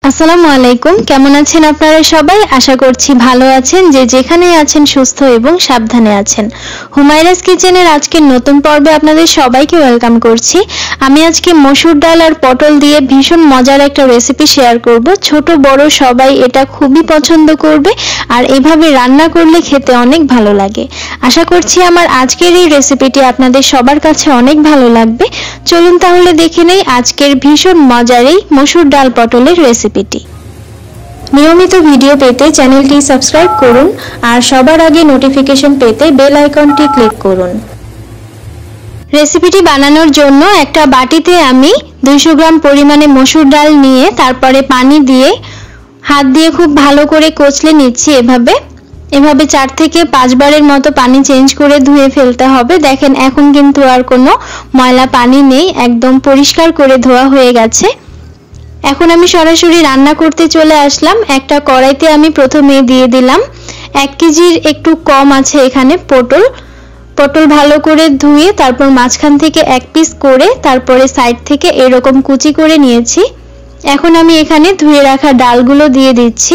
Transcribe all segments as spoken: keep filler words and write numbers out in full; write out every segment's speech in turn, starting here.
আসসালামু আলাইকুম, কেমন আছেন আপনারা সবাই? আশা করছি ভালো আছেন, যে যেখানে আছেন সুস্থ এবং সাবধানে আছেন। হুমায়রাস কিচেনের আজকের নতুন পর্বে আপনাদের সবাইকে ওয়েলকাম করছি। আমি আজকে মসুর ডাল আর পটল দিয়ে ভীষণ মজার একটা রেসিপি শেয়ার করব। ছোট বড় সবাই এটা খুবই পছন্দ করবে, আর এভাবে রান্না করলে খেতে অনেক ভালো লাগে। আশা করছি আমার আজকের এই রেসিপিটি আপনাদের সবার কাছে অনেক ভালো লাগবে। চলুন তাহলে দেখে নেই আজকের ভীষণ মজার এই মসুর ডাল পটলের রেসিপিটি। নিয়মিত ভিডিও পেতে চ্যানেলটি সাবস্ক্রাইব করুন, আর সবার আগে নোটিফিকেশন পেতে বেল আইকনটি ক্লিক করুন। রেসিপিটি বানানোর জন্য একটা বাটিতে আমি দুইশো গ্রাম পরিমাণে মসুর ডাল নিয়ে তারপরে পানি দিয়ে হাত দিয়ে খুব ভালো করে কচলে নিচ্ছি। এভাবে এভাবে চার থেকে পাঁচবারের মতো পানি চেঞ্জ করে ধুয়ে ফেলতে হবে। দেখেন এখন কিন্তু আর কোনো ময়লা পানি নেই, একদম পরিষ্কার করে ধোয়া হয়ে গেছে। এখন আমি সরাসরি রান্না করতে চলে আসলাম। একটা কড়াইতে আমি প্রথমে দিয়ে দিলাম এক কেজির একটু কম আছে এখানে পটল। পটল ভালো করে ধুয়ে তারপর মাঝখান থেকে এক পিস করে তারপরে সাইড থেকে এরকম কুচি করে নিয়েছি। এখন আমি এখানে ধুয়ে রাখা ডালগুলো দিয়ে দিচ্ছি।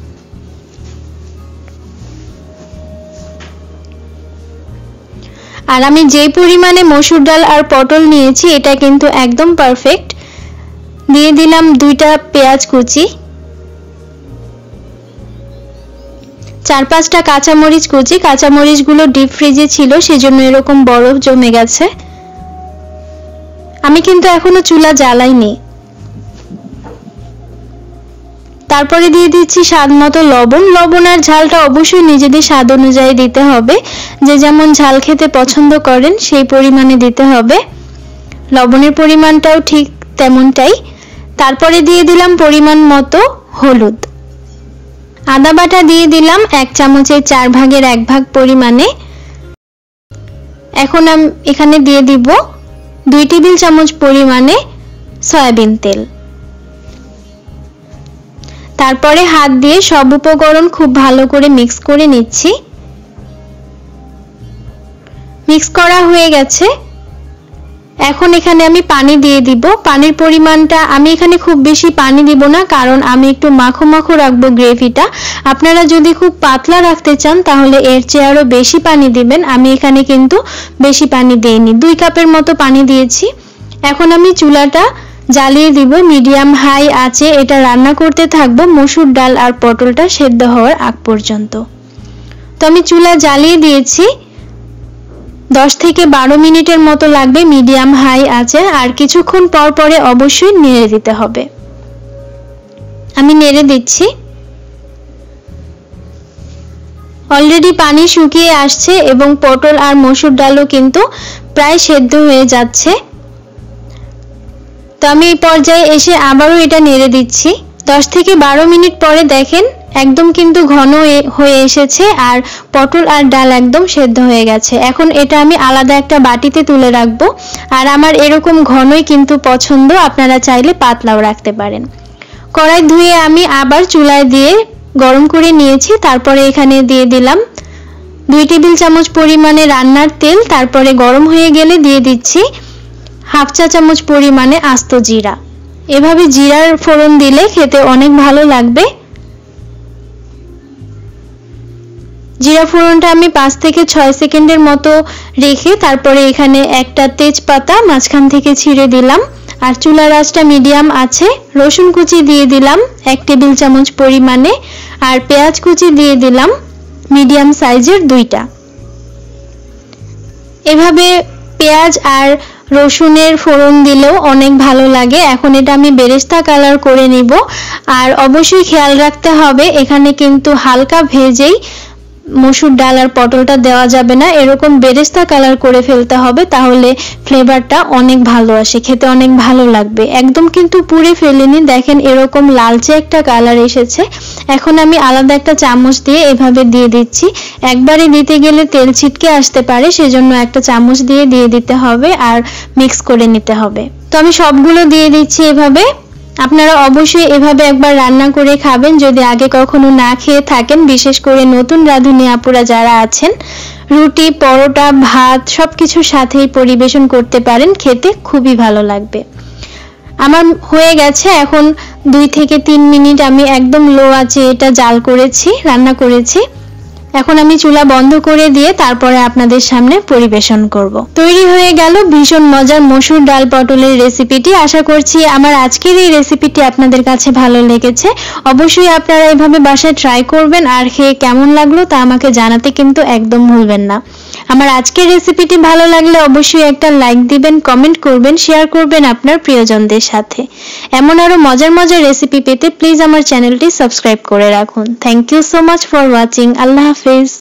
আর আমি যে পরিমাণে মসুর ডাল আর পটল নিয়েছি এটা কিন্তু একদম পারফেক্ট। দিয়ে দিলাম দুইটা পেঁয়াজ কুচি, চার পাঁচটা কাঁচামরিচ কুচি। কাঁচামরিচগুলো ডিপ ফ্রিজে ছিল সেজন্য এরকম বরফ জমে গেছে। আমি কিন্তু এখনো চুলা জ্বালাইনি। তারপরে দিয়ে দিচ্ছি স্বাদ মতো লবণ। লবণ আর ঝালটা অবশ্যই নিজেদের স্বাদ অনুযায়ী দিতে হবে, যে যেমন ঝাল খেতে পছন্দ করেন সেই পরিমাণে দিতে হবে। লবণের পরিমাণটাও ঠিক তেমনটাই। তারপরে দিয়ে দিলাম পরিমাণ মতো হলুদ। আদা বাটা দিয়ে দিলাম এক চামচের চার ভাগের এক ভাগ পরিমাণে। এখন আমি এখানে দিয়ে দিব দুই টেবিল চামচ পরিমাণে সয়াবিন তেল। তারপরে হাত দিয়ে সব উপকরণ খুব ভালো করে মিক্স করে নিচ্ছি। মিক্স করা হয়ে গেছে। এখন এখানে আমি পানি দিয়ে দিব। পানির পরিমাণটা আমি এখানে খুব বেশি পানি দিব না, কারণ আমি একটু মাখো মাখো রাখবো গ্রেভিটা। আপনারা যদি খুব পাতলা রাখতে চান তাহলে এর চেয়ে আরো বেশি পানি দিবেন। আমি এখানে কিন্তু বেশি পানি দিইনি, দুই কাপের মতো পানি দিয়েছি। এখন আমি চুলাটা জ্বালিয়ে দিব মিডিয়াম হাই আঁচে। এটা রান্না করতে থাকবো মসুর ডাল আর পটলটা সেদ্ধ হওয়ার আগ পর্যন্ত। তো আমি চুলা জ্বালিয়ে দিয়েছি। দশ থেকে বারো মিনিটের মতো লাগবে মিডিয়াম হাই আছে। আর কিছুক্ষণ পর পরে অবশ্যই নেড়ে দিতে হবে। আমি নেড়ে দিচ্ছি। অলরেডি পানি শুকিয়ে আসছে এবং পটল আর মসুর ডালও কিন্তু প্রায় সেদ্ধ হয়ে যাচ্ছে। তো আমি এই পর্যায়ে এসে আবারও এটা নেড়ে দিচ্ছি। দশ থেকে বারো মিনিট পরে দেখেন একদম কিন্তু ঘন হয়ে এসেছে, আর পটল আর ডাল একদম সেদ্ধ হয়ে গেছে। এখন এটা আমি আলাদা একটা বাটিতে তুলে রাখবো। আর আমার এরকম ঘনই কিন্তু পছন্দ, আপনারা চাইলে পাতলাও রাখতে পারেন। কড়াই ধুয়ে আমি আবার চুলায় দিয়ে গরম করে নিয়েছি। তারপরে এখানে দিয়ে দিলাম দুই টেবিল চামচ পরিমাণে রান্নার তেল। তারপরে গরম হয়ে গেলে দিয়ে দিচ্ছি হাফ চা চামচ পরিমাণে আস্ত জিরা। এভাবে জিরার ফোড়ন দিলে খেতে অনেক ভালো লাগবে। জিরা ফোড়নটা আমি পাঁচ থেকে ছয় সেকেন্ডের মতো রেখে তারপরে এখানে একটা তেজপাতা মাঝখান থেকে ছিঁড়ে দিলাম। আর চুলার আঁচটা মিডিয়াম আছে। রসুন কুচি দিয়ে দিলাম এক টেবিল চামচ পরিমাণে, আর পেঁয়াজ কুচি দিয়ে দিলাম মিডিয়াম সাইজের দুইটা। এভাবে পেঁয়াজ আর রসুনের ফোড়ন দিলেও অনেক ভালো লাগে। এখন এটা আমি বেরেস্তা কালার করে নিব। আর অবশ্যই খেয়াল রাখতে হবে এখানে কিন্তু হালকা ভেজেই মসুর ডাল আর পটলটা দেওয়া যাবে না, এরকম বেরেস্তা কালার করে ফেলতে হবে, তাহলে ফ্লেভারটা অনেক ভালো আসে, খেতে অনেক ভালো লাগবে। একদম কিন্তু পুড়ে ফেলিনি, দেখেন এরকম লালচে একটা কালার এসেছে। এখন আমি আলাদা একটা চামচ দিয়ে এভাবে দিয়ে দিচ্ছি। একবারে দিতে গেলে তেল ছিটকে আসতে পারে, সেজন্য একটা চামচ দিয়ে দিয়ে দিতে হবে আর মিক্স করে নিতে হবে। তো আমি সবগুলো দিয়ে দিচ্ছি এভাবে। আপনারা অবশ্যই এভাবে একবার রান্না করে খাবেন যদি আগে কখনো না খেয়ে থাকেন। বিশেষ করে নতুন রাঁধুনি আপুরা যারা আছেন, রুটি, পরোটা, ভাত সবকিছুর সাথেই পরিবেশন করতে পারেন, খেতে খুবই ভালো লাগবে। আমার হয়ে গেছে। এখন দুই থেকে তিন মিনিট আমি একদম লো আঁচে এটা জাল করেছি, রান্না করেছি। এখন আমি চুলা বন্ধ করে দিয়ে তারপরে আপনাদের সামনে পরিবেশন করব। তৈরি হয়ে গেল ভীষণ মজার মসুর ডাল পটলের রেসিপিটি। আশা করছি আমার আজকের এই রেসিপিটি আপনাদের কাছে ভালো লেগেছে। অবশ্যই আপনারা এভাবে বাসায় ট্রাই করবেন, আর খেয়ে কেমন লাগলো তা আমাকে জানাতে কিন্তু একদম ভুলবেন না। আমার আজকের রেসিপিটি ভালো লাগলে অবশ্যই একটা লাইক দিবেন, কমেন্ট করবেন, শেয়ার করবেন আপনার প্রিয়জনদের সাথে। এমন আরো মজার মজার রেসিপি পেতে প্লিজ আমার চ্যানেলটি সাবস্ক্রাইব করে রাখুন। Thank you so much for watching. আল্লাহ হাফেজ।